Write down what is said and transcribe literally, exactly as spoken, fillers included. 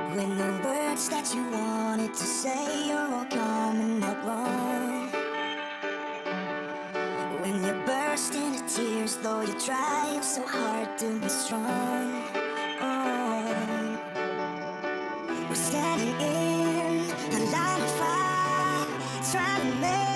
When the words that you wanted to say are all coming out wrong. When you burst into tears, though you're trying so hard to be strong. Oh, we're standing in a line of fire, trying to make